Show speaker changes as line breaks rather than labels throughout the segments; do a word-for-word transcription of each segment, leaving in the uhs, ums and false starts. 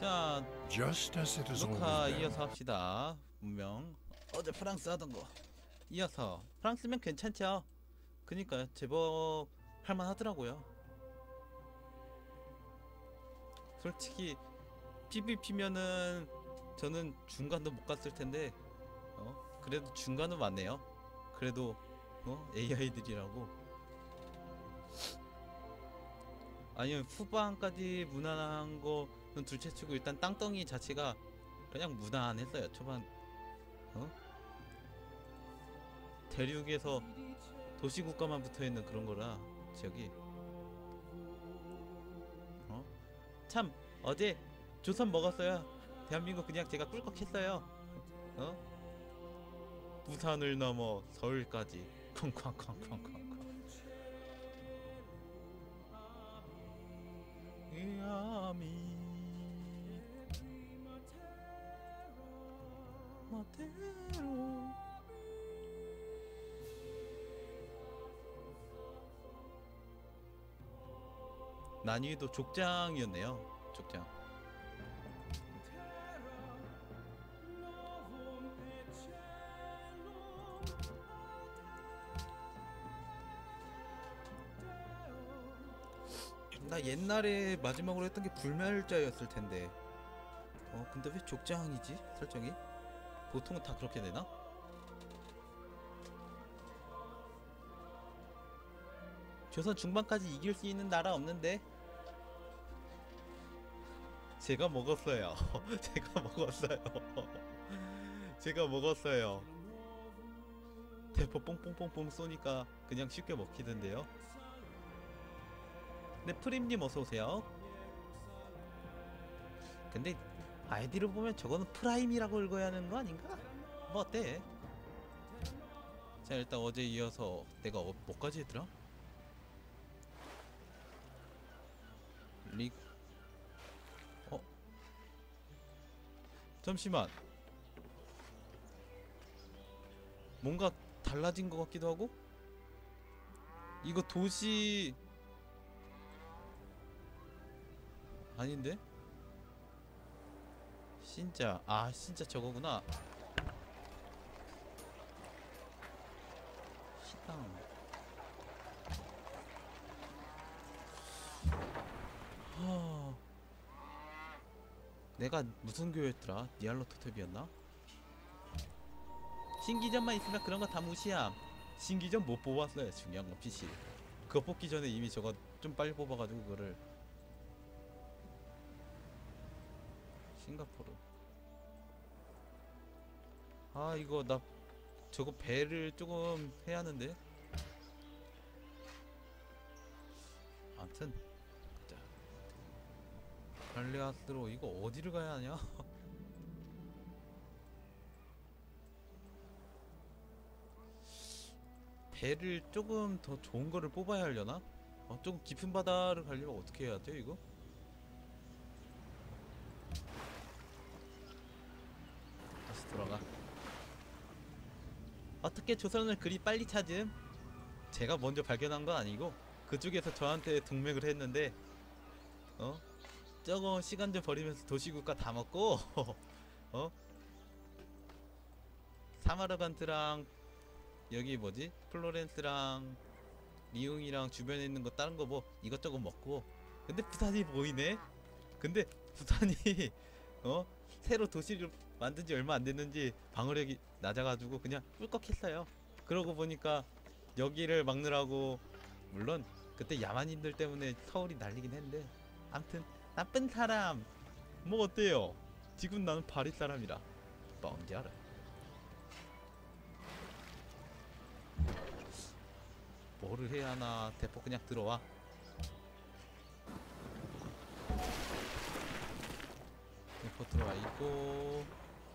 자,
Just as it has
녹화
always been.
이어서 합시다. 분명 어제 프랑스 하던 거 이어서. 프랑스면 괜찮죠? 그니까 제법 할만하더라고요. 솔직히 피브이피면은 저는 중간도 못 갔을 텐데 어 그래도 중간은 맞네요. 그래도 어 에이아이들이라고. 아니면 후반까지 무난한 거는 둘째치고 일단 땅덩이 자체가 그냥 무난했어요. 초반 어 대륙에서 도시국가만 붙어있는 그런 거라 지역이. 어 참 어제 조선 먹었어요. 대한민국 그냥 제가 꿀꺽했어요. 어 부산을 넘어 서울까지 쾅쾅쾅쾅쾅쾅. 이아미 마테로. 난이도 족장이었네요. 족장. 나 옛날에 마지막으로 했던 게 불멸자였을 텐데. 어 근데 왜 족장이지? 설정이? 보통은 다 그렇게 되나? 조선 중반까지 이길 수 있는 나라 없는데? 제가 먹었어요. 제가 먹었어요. 제가 먹었어요. 대포 뽕뽕뽕뽕 쏘니까 그냥 쉽게 먹히던데요. 네, 프림님 어서오세요. 근데 아이디를 보면 저거는 프라임이라고 읽어야 하는 거 아닌가? 뭐 어때? 자, 일단 어제 이어서 내가 어, 뭐까지 했더라? 리... 어? 잠시만, 뭔가 달라진 것 같기도 하고? 이거 도시... 아닌데? 진짜 아 진짜 저거구나. 시당. 하... 내가 무슨 교였더라? 니알로토탭이었나? 신기전만 있으면 그런 거 다 무시함. 신기전 못 뽑았어요. 중요한 건 피씨. 그거 뽑기 전에 이미 저거 좀 빨리 뽑아가지고 그거를. 싱가포르. 아 이거 나 저거 배를 조금 해야 하는데. 아무튼 자, 갈레아스로 이거 어디를 가야 하냐? 배를 조금 더 좋은 거를 뽑아야 하려나? 어, 조금 깊은 바다를 가려면 어떻게 해야 돼 이거? 다시 돌아가. 어떻게 조선을 그리 빨리 찾음? 제가 먼저 발견한 건 아니고 그쪽에서 저한테 동맹을 했는데 어? 저거 시간 좀 버리면서 도시국가 다 먹고 어? 사마르간트랑 여기 뭐지? 플로렌스랑 리옹이랑 주변에 있는 거 다른 거 뭐 이것저것 먹고. 근데 부산이 보이네? 근데 부산이 어? 새로 도시를 만든 지 얼마 안 됐는지 방어력이 낮아가지고 그냥 꿀꺽했어요. 그러고 보니까 여기를 막느라고, 물론 그때 야만인들 때문에 서울이 날리긴 했는데 암튼 나쁜 사람 뭐 어때요? 지금 나는 파리 사람이라 뻥지 알아. 뭐를 해야 하나. 대포 그냥 들어와. 대포 들어와 있고.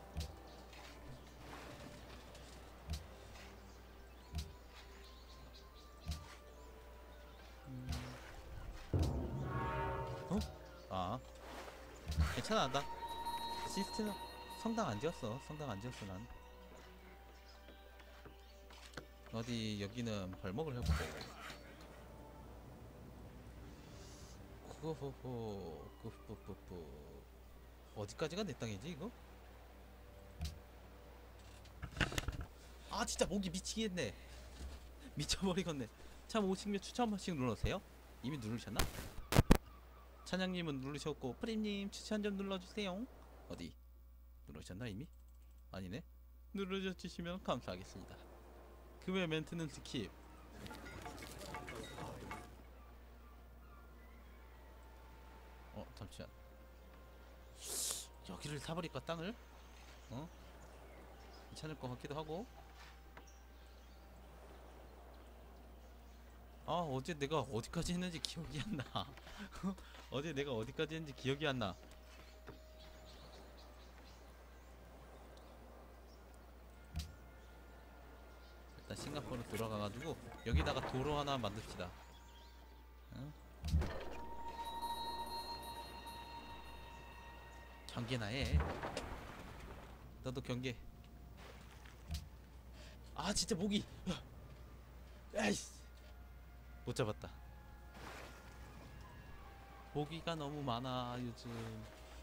음. 어? 아 괜찮아. 나 시스템 성당 안 지었어. 성당 안 지었어 난. 어디 여기는 벌목을 해보고. 후후후 후후후후. 어디까지가 내 땅이지 이거? 아 진짜 목이 미치겠네. 미쳐버리겠네. 참 오십육 추천 한 번씩 눌러주세요. 이미 누르셨나? 찬양님은 누르셨고 프림님 추천 좀 눌러주세요. 어디? 누르셨나 이미? 아니네. 눌러주시면 감사하겠습니다. 그 외 멘트는 스킵. 어 잠시만. 여기를 사버릴까 땅을? 어? 괜찮을 것 같기도 하고. 아 어제 내가 어디까지 했는지 기억이 안 나. 어제 내가 어디까지 했는지 기억이 안 나. 일단 싱가포르 돌아가가지고 여기다가 도로 하나 만듭시다. 응? 경계나 해. 너도 경계. 아 진짜 모기. 에이씨. 못 잡았다. 모기가 너무 많아 요즘.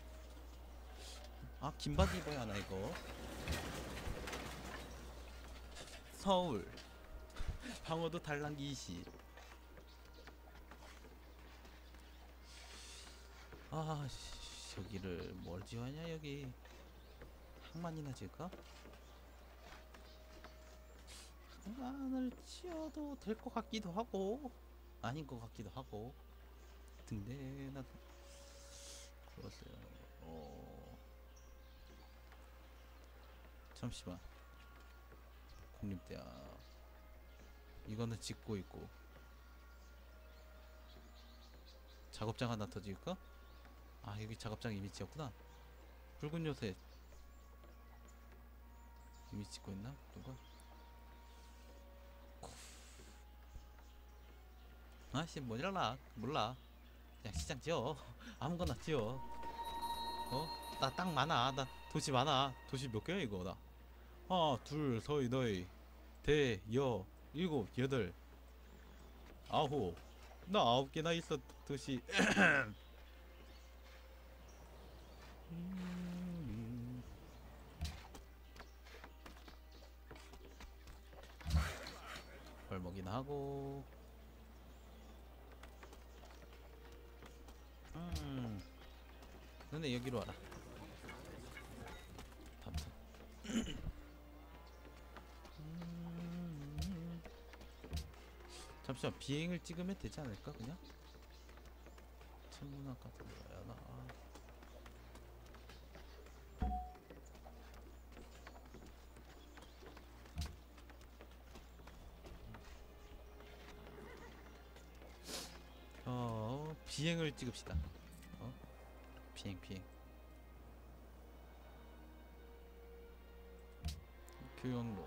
아 긴 바지 입어야 하나 이거. 서울 방어도 달랑기 이십. 아 씨, 여기를 뭘 지어냐 여기. 항만이나 지을까? 항만을 지어도 될 것 같기도 하고 아닌 것 같기도 하고. 등대나 그렇어요. 어 잠시만. 국립대학 이거는 짓고 있고. 작업장 하나 더 지을까? 아 여기 작업장 이미 지었구나. 붉은 요새 이미 짓고 있나? 누가? 아씨 뭐 일어나 몰라. 그냥 시장 지어. 아무거나 지어. 어? 나 땅 많아. 나 도시 많아. 도시 몇 개야 이거 나. 하나 둘 서이 너희 대 여 일곱 여덟 아홉. 나 아홉 개나 있어 도시. 벌먹이나 하고. 음 너네 여기로 와라. 담터. 음. 잠시만 비행을 찍으면 되지 않을까 그냥? 천문학 같은 거야 나. 어 비행을 찍읍시다. 어 비행 비행. 교역로.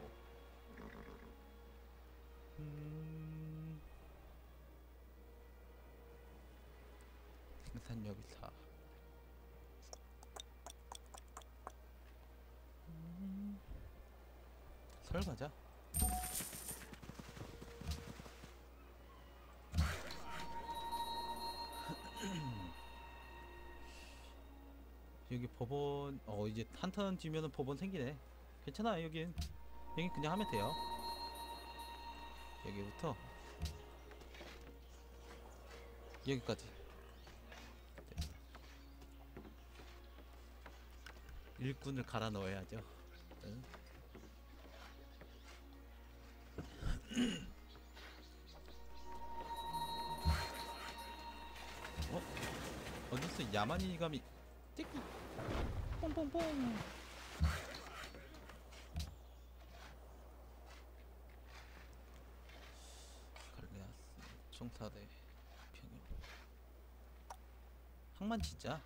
음 생산여기사. 음 설 가자. 여기 법원. 어 이제 한턴 뒤면은 법원 생기네. 괜찮아 여긴. 여기 그냥 하면 돼요. 여기부터 여기까지. 됐어. 일꾼을 갈아 넣어야죠. 응? 어? 어딨어 야만이 감이. 띠끼 뽕뽕뽕. 갈레아스 총타대 평일. 항만 진짜.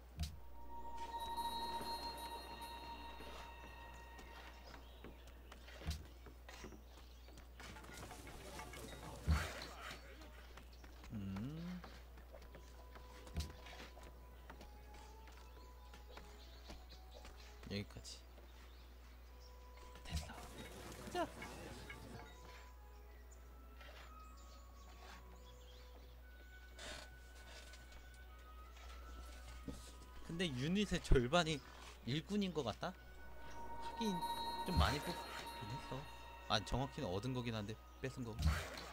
음 여기까지 됐어. 자 근데 근데 유닛의 절반이 일꾼인 것 같다? 하긴 좀 많이 뽑긴 했어. 아 정확히는 얻은 거긴 한데 뺏은 거.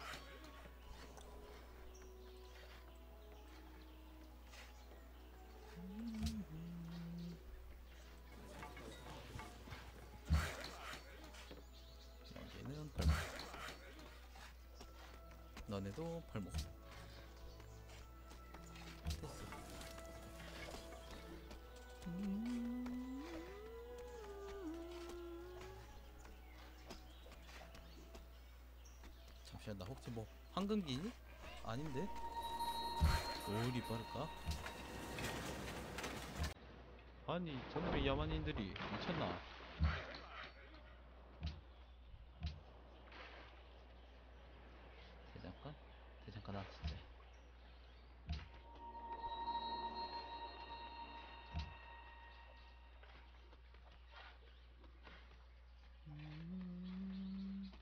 여기는 발목. 너네도 발목. 됐어. 잠시만 나 혹시 뭐 황금기니? 아닌데? 오일이 빠를까? 아니 저놈의 야만인들이 미쳤나? 대장간? 대장간 아 진짜. 음...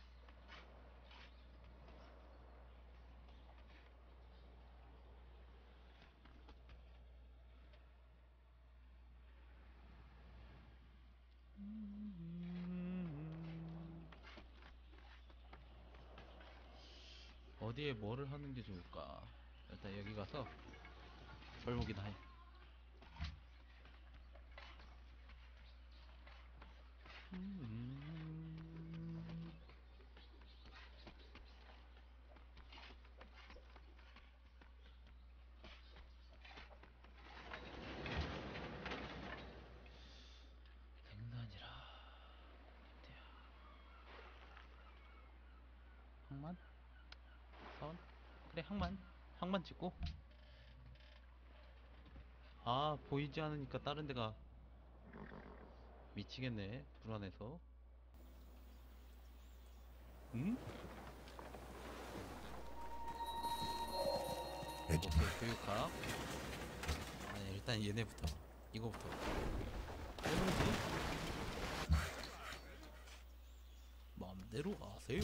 어디에 뭐를 하는 게 좋을까? 일단 여기 가서 벌목이나 해. 음... 장난이라. 항만? 사원? 그래 항만. 항만 찍고. 아 보이지 않으니까 다른 데가 미치겠네. 불안해서. 응? 오케이 교육학. 아니 일단 얘네부터. 이거부터. 뭐지? 마음대로 하세요.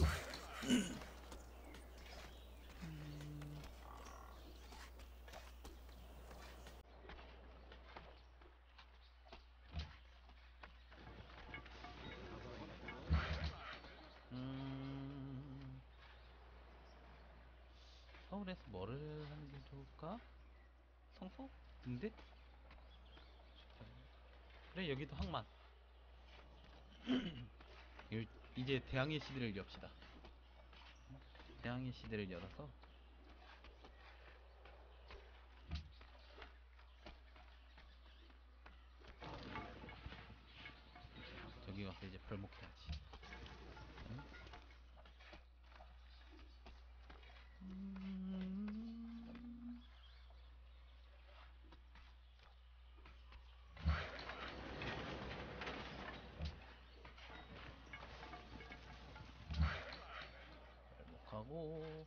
음... 서울에서 뭐를 하는 게 좋을까? 성서? 근데? 그래 여기도 항만. 일- 이제 대항해 시대를 엽시다. 대항해 시대를 열어서 저기 가서 이제 벌목해야지. 응? 음... 벌목하고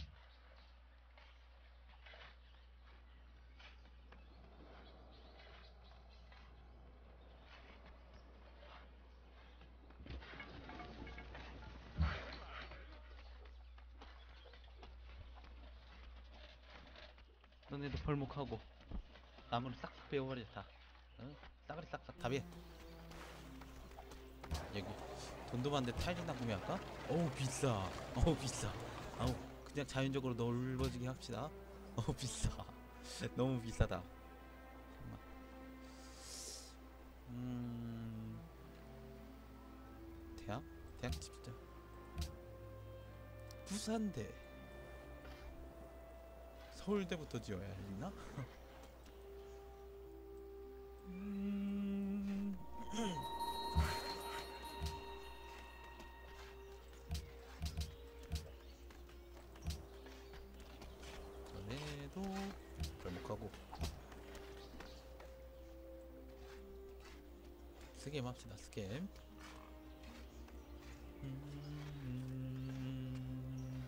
너네도 벌목하고 나무를 싹싹 베어버려 다. 응? 싸그리 싹싹 답이. 여기 돈도 많은데 타일이나 구매할까? 어우 비싸. 어우 비싸. 아우 그냥 자연적으로 넓어지게 합시다. 어우 비싸. 너무 비싸다. 잠깐만. 음... 대학? 대학 집자. 부산대. 서울대부터 지어야 했나? 음... 전에도 벌목하고 스캠 합시다. 스캠. 음...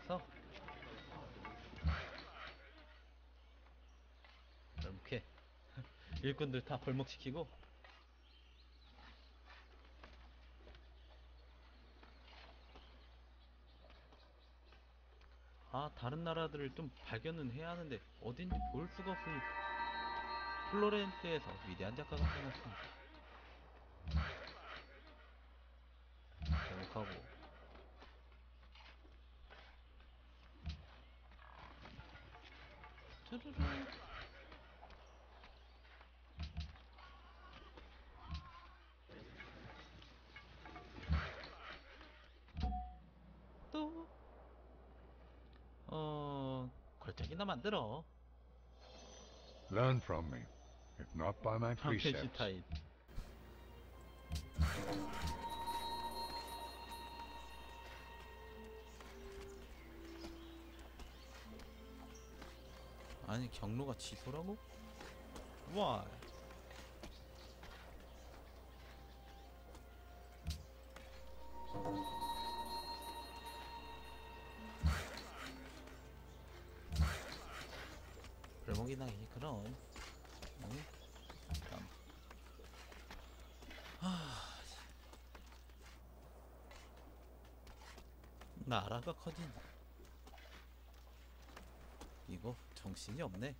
해서 이렇게 일꾼들 다 벌목시키고. 아, 다른 나라들을 좀 발견은 해야 하는데 어딘지 볼 수가 없으니 플로렌스에서 위대한 작가가 태어났습니다. 제목하고 쭈루루. 또 어... 걸작이나 만들어.
Learn from me, if not by my precepts.
프랑켄슈타인. 아니, 경로가 취소라고? 와. 별목이나 해 그럼. 응? 참. 하... 나라가 커진. 이거 정신이 없네.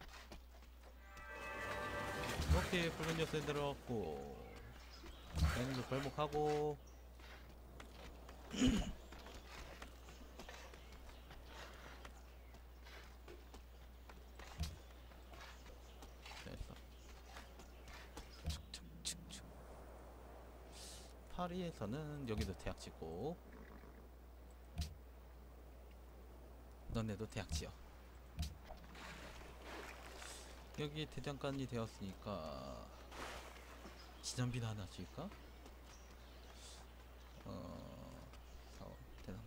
오케이, 붉은 요새 들어왔고 얘네도 벌목하고. 됐어. 축축축축. 파리에서는 여기도 대학 짓고 너네도 대학 지어. 여기 대장간이 되었으니까 지점비나 하나 줄까? 어... 사원, 대장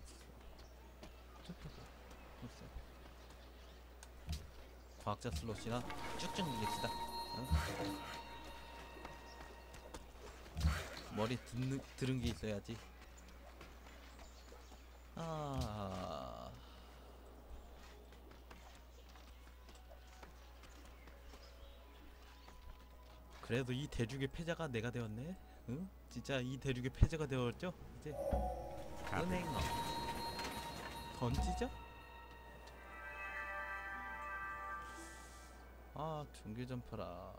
과학자 슬롯이나 쭉쭉 밀립시다. 응? 머리 듣는, 들은 게 있어야지. 아... 그래도 이 대륙의 패자가 내가 되었네. 응? 진짜 이 대륙의 패자가 되었죠? 이제 은행어 던지죠? 아, 종교 점퍼라.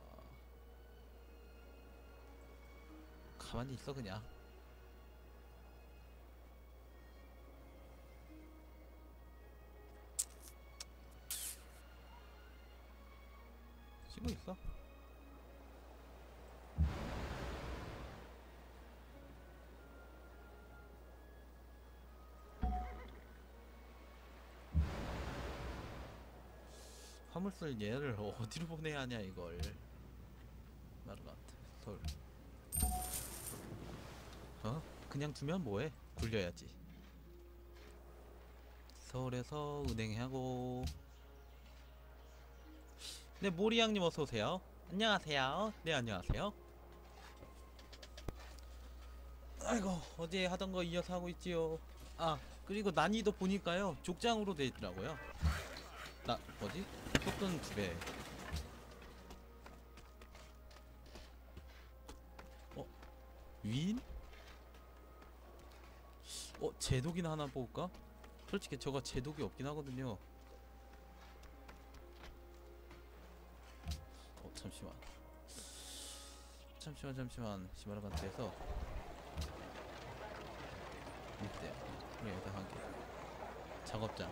가만히 있어 그냥. 쉬고 있어. 화물쓸 얘를 어디로 보내야 하냐 이걸. 마르가트 서울. 어? 그냥 두면 뭐해? 굴려야지. 서울에서 은행하고. 네, 모리양님 어서오세요. 안녕하세요. 네, 안녕하세요. 아이고, 어제 하던 거 이어서 하고 있지요. 아, 그리고 난이도 보니까요 족장으로 돼 있더라고요. 나 뭐지? 속도는 두 배. 어? 위인? 어? 제독이나 하나 뽑을까? 솔직히 저거 제독이 없긴 하거든요. 어, 잠시만 잠시만 잠시만 시마라간트에서 이때요. 여기다 한 개. 작업장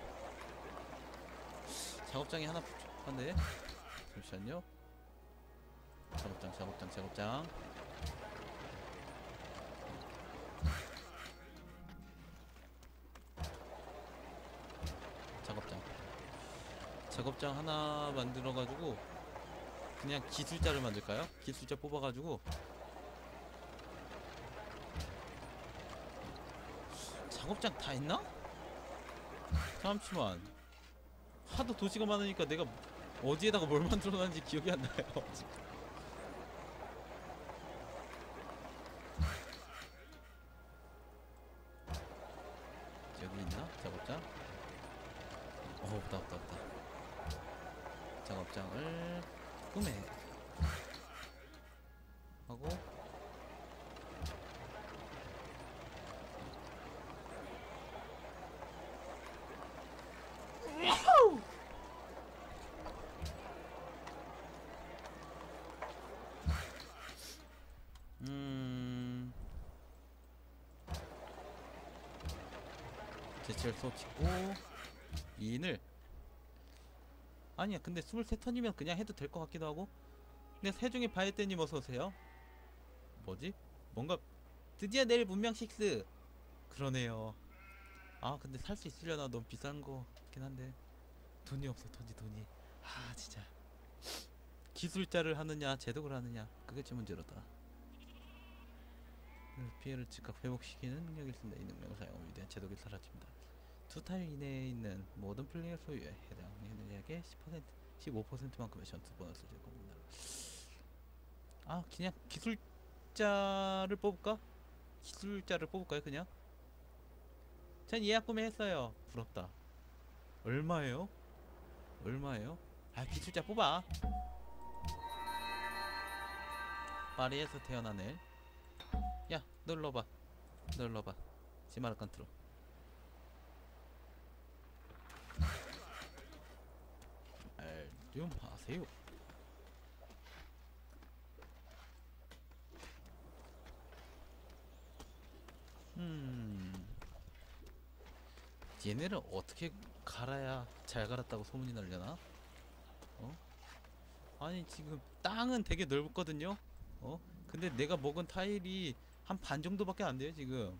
작업장이 하나 부족한데? 잠시만요. 작업장 작업장 작업장 작업장 작업장 하나 만들어가지고 그냥 기술자를 만들까요? 기술자 뽑아가지고 작업장 다 있나? 잠시만. 하도 도시가 많으니까 내가 어디에다가 뭘 만들어놨는지 기억이 안 나요. 여기 있나? 작업장? 없다 없다 없다. 작업장을 꾸매 하고 음 제철소 찍고 이인을 아니야 근데 스물세 턴이면 그냥 해도 될 것 같기도 하고. 근데 세종의 바이때님 어서오세요. 뭐지? 뭔가 드디어 내일 문명 식스 그러네요. 아 근데 살 수 있으려나. 너무 비싼 거 같긴 한데 돈이 없어. 돈이 돈이 아 진짜 기술자를 하느냐 제독을 하느냐 그게 제 문제로다. 피해를 즉각 회복시키는 능력이 있습니다. 이 능력을 사용하면 위대한 제독이 사라집니다. 두 타일 이내에 있는 모든 플레이어 소유에 해당 능력의 십 퍼센트, 십오 퍼센트만큼의 전투 보너스를 줄 겁니다. 아 그냥 기술자를 뽑을까? 기술자를 뽑을까요 그냥? 전 예약 구매했어요. 부럽다. 얼마예요? 얼마예요? 아 기술자 뽑아. 파리에서 태어난 애. 야 눌러봐 눌러봐 지마르 컨트롤. 좀 하세요. 음 얘네를 어떻게 갈아야 잘 갈았다고 소문이 날려나? 어? 아니 지금 땅은 되게 넓거든요. 어? 근데 내가 먹은 타일이 한 반 정도밖에 안 돼요 지금.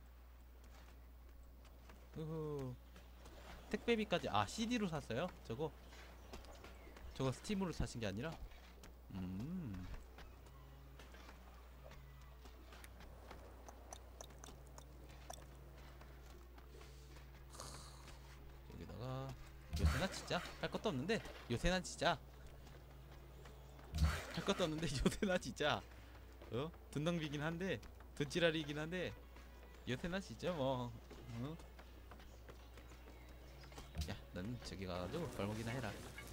으흐. 택배비까지 아 씨디로 샀어요? 저거 저거 스팀으로 사신 게 아니라? 음 여기다가 요새나 진짜 할 것도 없는데 요새나 진짜 할 것도 없는데 요새나 진짜 어? 돈 낭비긴 한데 돈지랄이긴 한데 요새나 진짜 뭐 어? 야 넌 저기 가가지고 벌목이나 해라.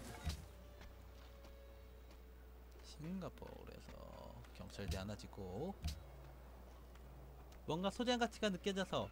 싱가포르에서 경찰대 하나 짓고 뭔가 소재한 가치가 느껴져서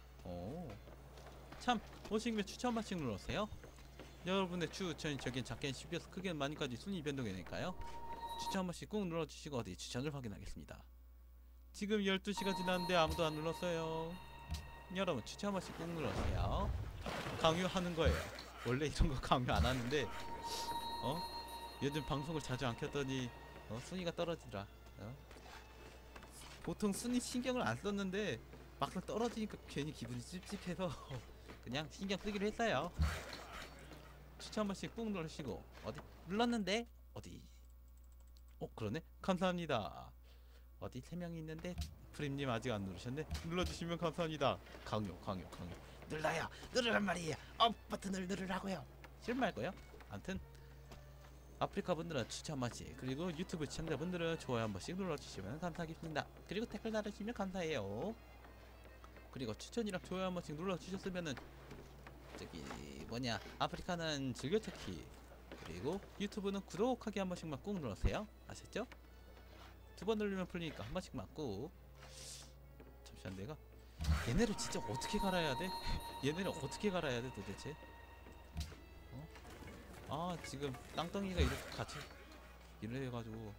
오참 오시면 추천 버튼 눌러주세요. 여러분의 추천이 적긴 작게는 십에서 크게는 많이까지 순위 변동이 되니까요. 추천 한 번씩 꾹 눌러주시고 어디 추천을 확인하겠습니다. 지금 열두 시가 지났는데 아무도 안 눌렀어요. 여러분 추천 한 번씩 꾹 눌러주세요. 강요하는 거예요. 원래 이런 거 강요 안 하는데 어? 요즘 방송을 자주 안 켰더니 어? 순위가 떨어지더라. 어? 보통 순위 신경을 안 썼는데 막상 떨어지니까 괜히 기분이 찝찝해서 그냥 신경 쓰기로 했어요. 추천 한 번씩 꾹 누르시고 어디 눌렀는데 어디 어 그러네 감사합니다. 어디 세 명이 있는데 프림님 아직 안 누르셨네. 눌러주시면 감사합니다. 강요 강요 강요 눌러요 누르란 말이에요. 업 버튼을 누르라고요. 싫은 말고요. 암튼 아프리카 분들은 추천 한 번씩 그리고 유튜브 시청자분들은 좋아요 한 번씩 눌러주시면 감사하겠습니다. 그리고 댓글 달아주시면 감사해요. 그리고 추천이랑 좋아요 한 번씩 눌러주셨으면은 저기 뭐냐 아프리카는 즐겨찾기 그리고 유튜브는 구독하기 한 번씩만 꾹 눌러주세요. 아셨죠? 두 번 누르면 풀리니까 한 번씩만 꾹. 잠시만 내가 얘네를 진짜 어떻게 갈아야 돼? 얘네를 어떻게 갈아야 돼 도대체? 어? 아 지금 땅덩이가 이렇게 같이 이래가지고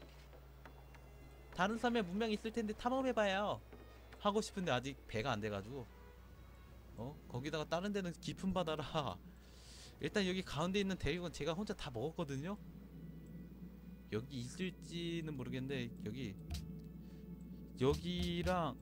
다른 섬에 문명이 있을 텐데 탐험해봐요. 하고 싶은데 아직 배가 안 돼가지고 어? 거기다가 다른 데는 깊은 바다라 일단 여기 가운데 있는 대륙은 제가 혼자 다 먹었거든요. 여기 있을지는 모르겠는데 여기 여기랑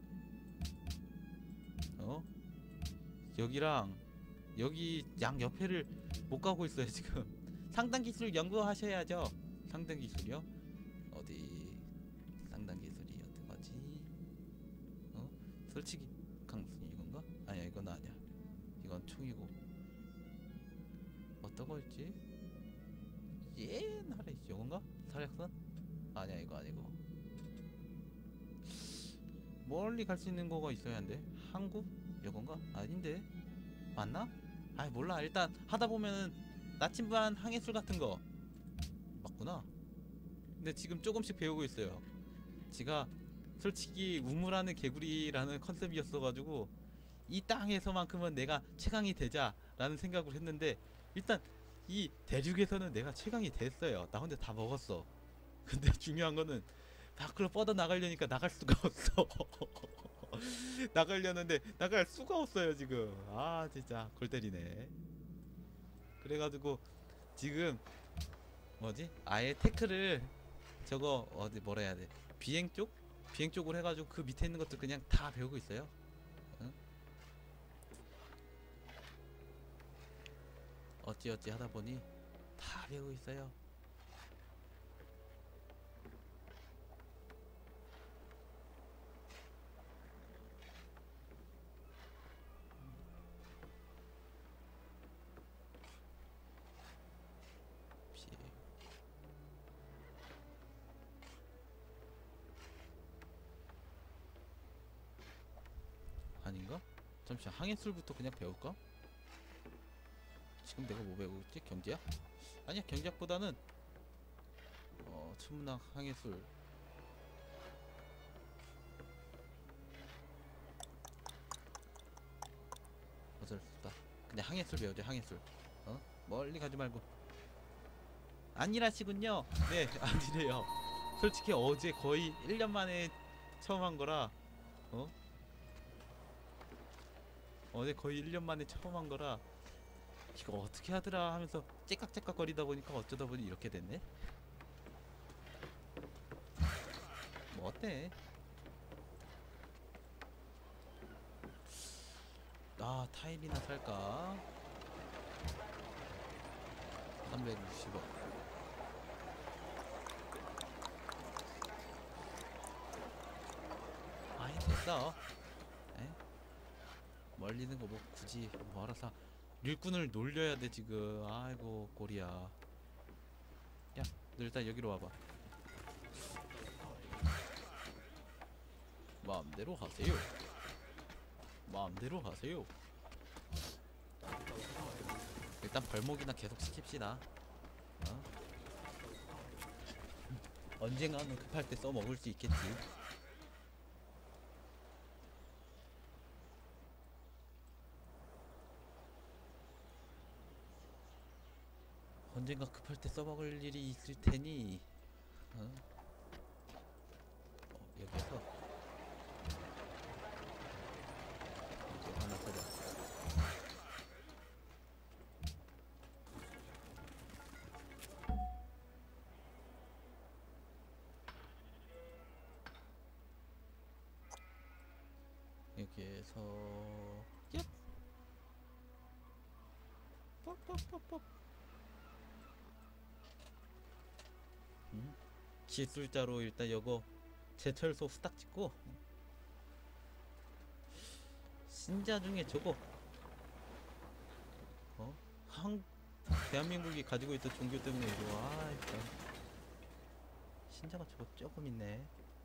어? 여기랑 여기 양 옆에를 못 가고 있어요 지금. 상단 기술 연구하셔야죠. 상단 기술이요? 어디 상단 기술이 어떤 거지? 어? 솔직히 강순이 이건가? 아니야 이건 아니야. 이건 총이고 어떤 거였지? 옛날에 이건가? 사력선? 아니야 이거 아니고 멀리 갈 수 있는 거가 있어야 한데 한국? 이건가? 아닌데 맞나? 아 몰라. 일단 하다 보면은 나침반 항해술 같은 거 맞구나. 근데 지금 조금씩 배우고 있어요. 제가 솔직히 우물하는 개구리라는 컨셉이었어가지고 이 땅에서만큼은 내가 최강이 되자라는 생각을 했는데 일단 이 대륙에서는 내가 최강이 됐어요. 나 혼자 다 먹었어. 근데 중요한 거는 밖으로 뻗어 나가려니까 나갈 수가 없어. 나가려는데 나갈 수가 없어요 지금. 아 진짜 골 때리네. 그래가지고 지금 뭐지? 아예 태클을 저거 어디 뭐라 해야 돼? 비행 쪽? 비행 쪽으로 해가지고 그 밑에 있는 것들 그냥 다 배우고 있어요. 응? 어찌어찌 하다 보니 다 배우고 있어요. 피해. 아닌가? 잠시만 항해술부터 그냥 배울까? 지금 내가 뭐 배우고 있지? 경제학? 아니야 경제학보다는 어 천문학 항해술. 어쩔 수 없다. 그냥 항해술 배우자 항해술. 어? 멀리 가지 말고. 아니라시군요. 네 아니래요. 솔직히 어제 거의 일 년 만에 처음 한 거라 어? 어제 거의 일 년 만에 처음 한 거라 이거 어떻게 하더라 하면서 째깍째깍 거리다 보니까 어쩌다 보니 이렇게 됐네. 뭐 어때? 아 타일이나 살까? 삼백육십억. 아이 됐어. 에? 멀리는 거 뭐 굳이 뭐 알아서 일꾼을 놀려야 돼 지금. 아이고 꼬리야. 야 너 일단 여기로 와봐. 마음대로 하세요. 마음대로 하세요. 일단 벌목이나 계속 시킵시다. 어? 언젠가는 급할 때 써먹을 수 있겠지. 언젠가 급할 때 써먹을 일이 있을 테니 어? 어, 여기서 이거 하나 사자. 여기에서 얍! 뻑뻑뻑뻑. 음? 기술자로 일단 요거 제철소 후딱 찍고 신자 중에 저거 어? 한 대한민국이 가지고 있던 종교 때문에 이거 아 일단 신자가 저거 조금 있네.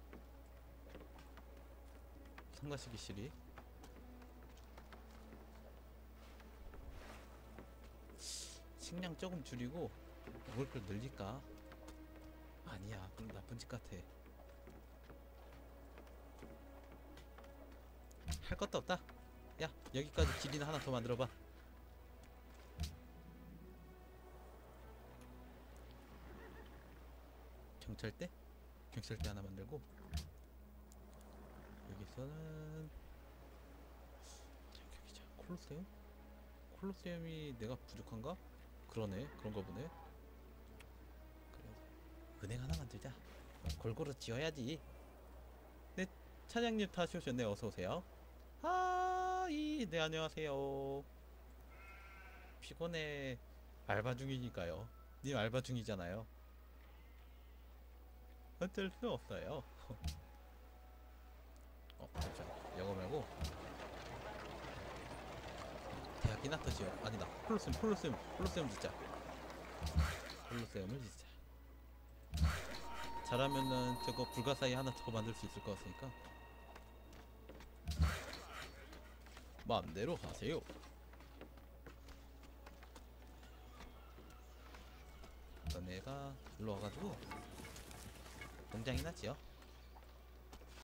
성가시기 실이 식량 조금 줄이고 먹을 걸 늘릴까? 아니야 그럼 나쁜 짓 같아. 할 것도 없다. 야 여기까지 길이나 하나 더 만들어봐. 경찰대? 경찰대 하나 만들고 여기서는 여기자 콜로세움? 콜로세움이 내가 부족한가? 그러네 그런가 보네. 그래 은행 하나 만들자. 골고루 지어야지. 네 차장님 다시 오셨네. 어서오세요. 하이 네 안녕하세요. 피곤해. 알바 중이니까요. 님 알바 중이잖아요. 어쩔 수 없어요. 어 잠시만 영어 말고 대학 이나터 지어. 아니다 콜로세움 콜로세움 콜로세움 짓자. 콜로세움을 짓자. 잘하면은 저거 불가사의 하나 더 만들 수 있을 것 같으니까 마음대로 하세요. 너네가 일로 와가지고 농장이나 지어.